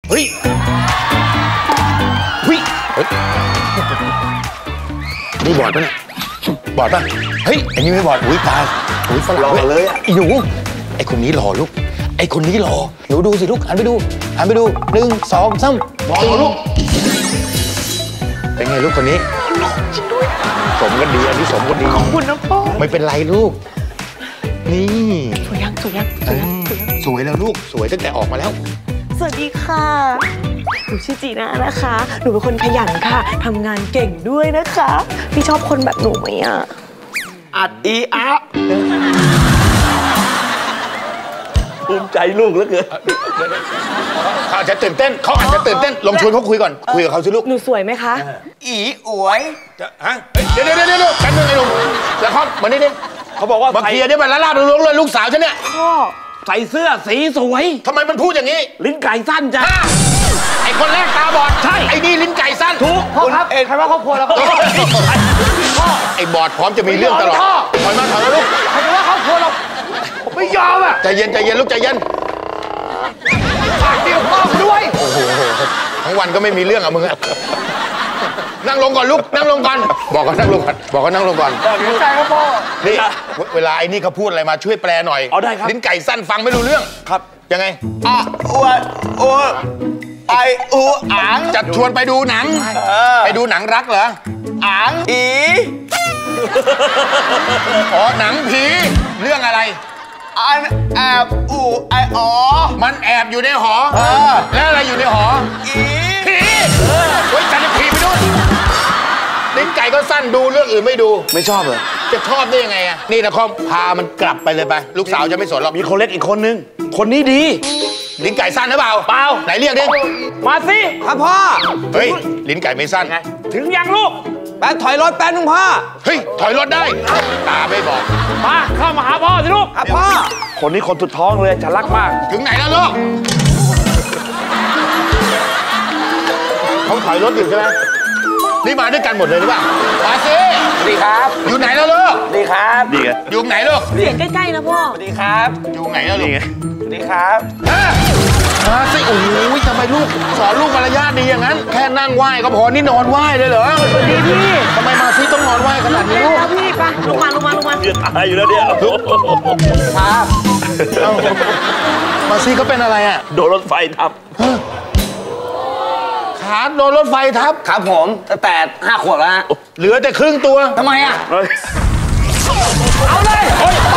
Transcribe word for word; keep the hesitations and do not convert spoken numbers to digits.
เฮ้ยเฮ้ยนี่บอดปะเนี่ยบอดปะเฮ้ยไอ้นี่ไม่บอดอุ้ยตายอุ้ยฝรั่งเลยอ่ะหนูไอ้คนนี้หล่อลูกไอ้คนนี้หล่อหนูดูสิลูกหันไปดูหันไปดูหนึ่งสองสามมองลูกเป็นไงลูกคนนี้สมกันดีอันนี้สมกันดีขอบคุณนะพ่อไม่เป็นไรลูกนี่สวยยังสวยยังสวยยังสวยแล้วลูกสวยตั้งแต่ออกมาแล้วสวัสดีค่ะหนูชื่อจีน่านะคะหนูเป็นคนขยันค่ะทำงานเก่งด้วยนะคะพี่ชอบคนแบบหนูไหมอ่ะอัดอีอะภูมิใจลูกเหลือเกินเขาอาจจะตื่นเต้นเขาอาจจะตื่นเต้นลองชวนเขาคุยก่อนคุยกับเขาสิลูกหนูสวยไหมคะอีอวยฮะเดี๋ยวเดี๋ยวเดี๋ยวแป๊บนึงไอ้หนุ่มแล้วเขาเหมือนนี่ดิเขาบอกว่ามาเคลียร์ได้มาละลาบลงเลยลูกสาวฉันเนี่ยพ่อใส่เสื้อสีสวยทำไมมันพูดอย่างนี้ลิ้นไก่สั้นจ้ะไอ้คนแรกตาบอดใช่ไอ้นี่ลิ้นไก่สั้นถูกพ่อครับใครว่าครอบครัวเราพ่อไอ้บอดพร้อมจะมีเรื่องตลอดถอยมาถอยมาลูกใครว่าครอบครัวเราไม่ยอมอ่ะใจเย็นใจเย็นลูกใจเย็นฝากเกี่ยวพ่อด้วยโอ้โหทั้งวันก็ไม่มีเรื่องอ่ะมึงนั่งลงก่อนลูกนั่งลงก่อนบอกเขานั่งลงก่อนบอกเขานั่งลงก่อนดีใจครับพ่อนี่เวลาไอ้นี่เขาพูดอะไรมาช่วยแปลหน่อยเอาได้ครับลิ้นไก่สั้นฟังไม่รู้เรื่องครับยังไงอ่ะอ้วนอ้วนไออูอ่างจัดชวนไปดูหนังไปดูหนังรักเหรออ่างอีอ๋อหนังผีเรื่องอะไรอันแอบอูไออ๋อมันแอบอยู่ในหอแล้วอะไรอยู่ในหออีผีเฮ้ยจันผีไปด้วยลิ้นไก่ก็สั้นดูเรื่องอื่นไม่ดูไม่ชอบเหรอจะชอบได้ยังไงอ่ะนี่นะคอมพามันกลับไปเลยไปลูกสาวจะไม่สนหรอกมีคนเล็กอีกคนนึงคนนี้ดีลิ้นไก่สั้นหรือเปล่าเปล่าไหนเรียกดิมาสิครับพ่อเฮ้ยลิ้นไก่ไม่สั้นถึงยังลูกแป๊บถอยรถแป๊บนึงพ่อเฮ้ยถอยรถได้ตาไม่บอกมาเข้ามาหาพ่อสิลูกครับพ่อคนนี้คนสุดท้องเลยจะรักมากถึงไหนแล้วลูกเขาถอยรถอยู่ใช่ไหมนี่มาด้วยกันหมดเลยหรือเปล่ามาสิดีครับอยู่ไหนแล้วลูกดีครับดีไงอยู่ไหนลูกเสียงใกล้ๆนะพ่อดีครับอยู่ไหนแล้วลูกดีครับมาสิโอ้โหทำไมลูกสอนลูกมารยาทดีอย่างนั้นแค่นั่งไหว้ก็พอนี่นอนไหว้เลยเหรอดีพี่ทำไมมาซิต้องนอนไหว้ขนาดนี้ลูกพี่ไปลงมาลงมาลงมาเดือดตายอยู่แล้วเนี่ยครับมาซิเขาเป็นอะไรอ่ะโดนรถไฟทับขาโดนรถไฟทับครับผมตั้งแต่ห้าขวบแล้วเหลือแต่ครึ่งตัวทำไมอ่ะเอาเลย